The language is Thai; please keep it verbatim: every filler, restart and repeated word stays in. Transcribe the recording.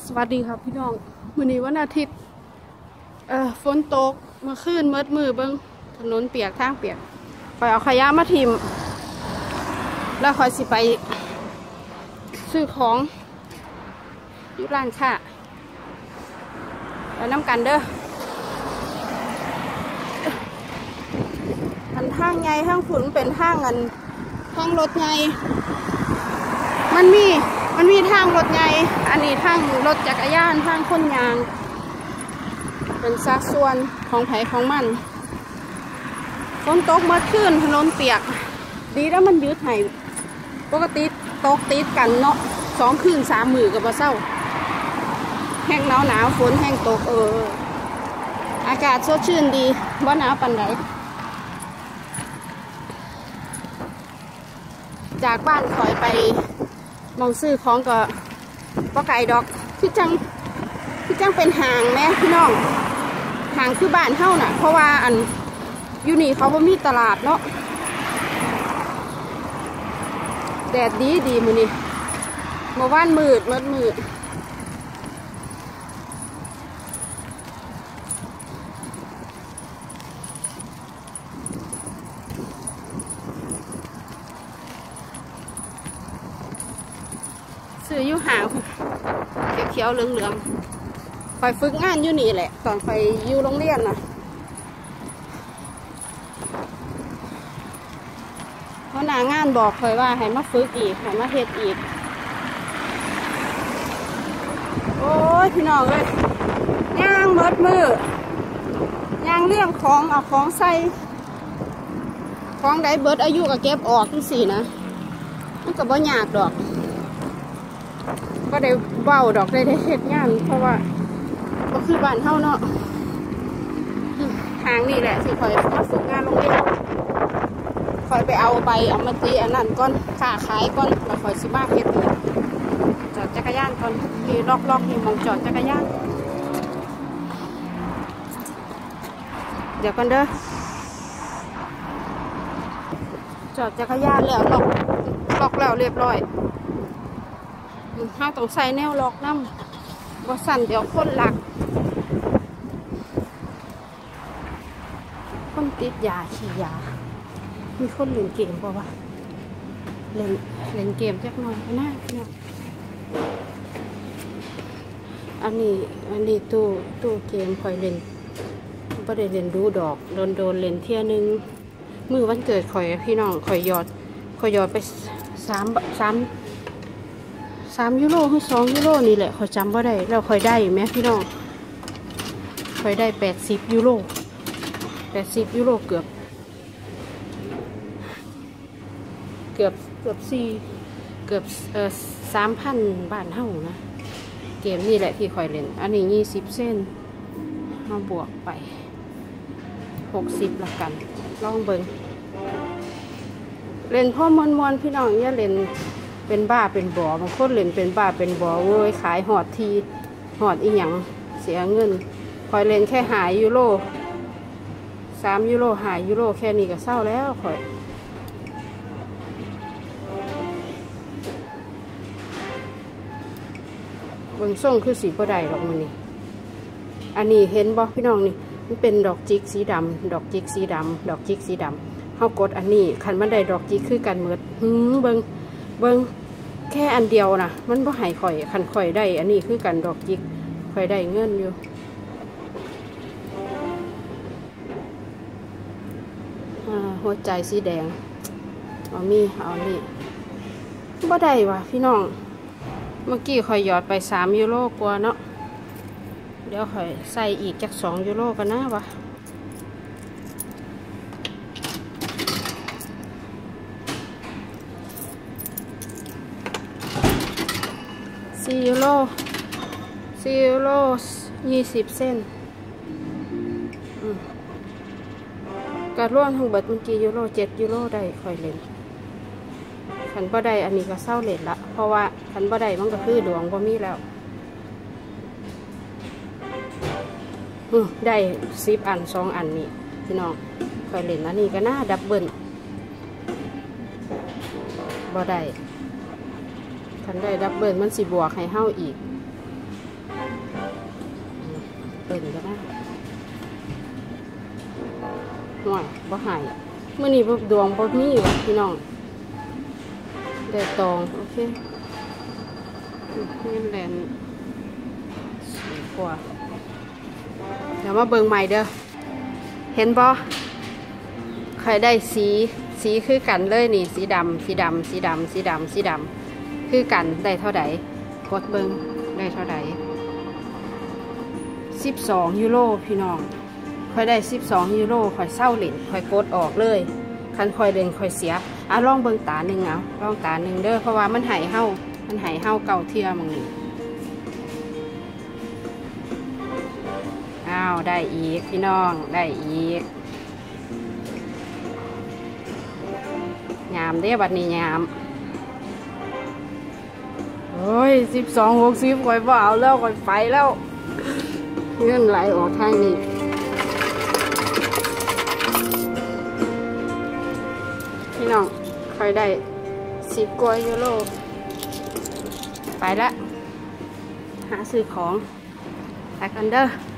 สวัสดีครับพี่น้องมื้อนี้วันอาทิตย์เอ่อฝนตกเมื่อคืนมืดมือเบิ้งถนนเปียกทางเปียกคอยเอาขยะมาทิมแล้วคอยสิไปซื้อของอยู่ร้านค้าไปน้ำกันเด้ออันทางใหญ่ทางฝุ่นเป็นทางอันทางรถใหญ่มันมีมันมีทางรถใหญ่อันนี้ทางรถจักรยานทางคนยางเป็นสัดส่วนของไผของมันฝนตกเมื่อคืนถนนเปียกดีแล้วมันยืดให้ปกติตกติดกันเนาะสองคืนสามมือกับมาเศร้าแห้งหนาวหนาวฝนแห้งตกเอออากาศสดชื่นดีว่าหนาวปันไหนจากบ้านถอยไปมองซื้อของก็ปลาไก่ดอกพี่จังพี่จังเป็นห่างไหมพี่น้องห่างคือบ้านเท่าน่ะเพราะว่าอันอยู่นี่เขาบ่มีตลาดเนาะแดดดีดีมือนี่เมื่อวานมืดมืดมืดซื้ออยู่ห่างเขียวๆเหลืองๆคอยฝึกงานอยู่นี่แหละตอนไปอยู่โรงเรียนนะเพราะหน้างานบอกคอยว่าให้มาฝึกอีกให้มาเฮ็ดอีกโอ้ยพี่น้องเลยย่างเบิดมือย่างเลี้ยงของเอาของใส่ของได้เบิดอายุกับเก็บออกที่สี่นะมันก็บ่ยากดอกก็ได้เบาดอกได้ได้เฮ็ดงานเพราะว่าก็คือบ้านเฮาเนาะทางนี่แหละที่คอยมาฝึกงานโรงเรียนคอยไปเอาไปเอามาตีอันนั้นก่อนค่าขายก่อนแล้วคอยสิมาเฮ็ดจอดจักรยานก่อนที่ล็อกๆนี่มองจอดจักรยานเดี๋ยวกันเด้อจอดจักรยานแล้วล็อกล็อกแล้วเรียบร้อยเราต้องใส่แนวล็อกน้ำบ่สั่นเดี๋ยวคนหลักคนติดยาขี้ยามีคนเล่นเกมป่าวะเล่นเล่นเกมจักหน่อยก็น่าเนี่ยอันนี้อันนี้ตู้ตู้เกมคอยเล่นก็ได้เล่นดูดอกโดนโดนเล่นเที่ยนึงมือวันเกิดคอยพี่น้องคอยหยอดคอยหยอดไปสามสามสามยูโรคือสองยูโรนี่แหละคอยจำว่าได้แล้วคอยได้ไหมพี่น้องคอยได้แปดสิบยูโรแปดสิบยูโรเกือบเกือบเกือบสี่เกือบเออสามพันบาทเท่านะเกมนี่แหละที่คอยเล่นอันนี้ยี่สิบเส้นมาบวกไปหกสิบละกันลองเบิ้งเล่นพ่อมวนมวนพี่น้องเนี่ยเล่นเป็นบ้าเป็นบ่อบางคนเล่นเป็นบ้าเป็นบ่อเว้ยขายหอดทีหอดอีหยังเสียเงินคอยเล่นแค่หายยูโรสามยูโรหายยูโรแค่นี้ก็เศร้าแล้วคอยเบิ่งส่งคือสีบ่ได้ดอกมันนี่อันนี้เห็นบ่พี่น้องนี่มันเป็นดอกจิกสีดำดอกจิกสีดำดอกจิกสีดำเขากดอันนี้คันมันได้ดอกจิกคือกันเมือดหืมเบิ่งเบิ้งแค่อันเดียวนะมันบ่หายข่อยคันข่อยได้อันนี้คือกันดอกจิกข่อยได้เงินอยู่หัวใจสีแดงเอามีเอานี่บ่ได้ว่ะพี่น้องเมื่อกี้ข่อยหยอดไปสามยูโรกว่าเนาะเดี๋ยวข่อยใส่อีกจากสองยูโรกันนะวะสี่ยูโรสี่ยูโรยี่สิบเส้นการร่วมทั้งเบิดเมื่อกี้ยูโรเจ็ดยูโรได้ค่อยเล่นขันบ่ได้อันนี้ก็เศร้าเล่นละเพราะว่าขันบ่ได้มันก็คือดวงบ่มีแล้วได้สิบอันสองอันนี่พี่น้องค่อยเล่นอันนี้ก็น่าดับเบิลบ่ได้ คันได้ดับเบิลมันสิบวกให้เฮาอีกเปิ่นก็ได้ห่วยบ่หายเมื่อนี้ดวงบ่มีวะพี่น้องเดือดตองโอเคนี่แหลนสวยกว่าเดี๋ยวมาเบิ่งใหม่เด้อเห็นบ่ใครได้สีสีคือกันเลยนี่สีดำสีดำสีดำสีดำสีดำคือกันได้เท่าไหร่กดเบิ่งได้เท่าไหร่สิบสองยูโรพี่น้องค่อยได้สิบสองยูโรค่อยเศร้าเหรียญค่อยกดออกเลยคันค่อยเล่นค่อยเสียอ่ะลองเบิ่งตาหนึ่งเอาลองตาหนึ่งเด้อเพราะว่ามันหายเห่ามันหายเห่าเก่าเทียมึงนี่อ้าวได้อีกพี่น้องได้อีกยามเด้บัดนี้ยามโอ้ยสิบสองหกสิบค่อยบ่เอาแล้วค่อยไปแล้วเงื่อนไหลออกทางนี้พี่น้องค่อยได้สิบกว่ายูโรไปละหาซื้อของไปกันเด้อ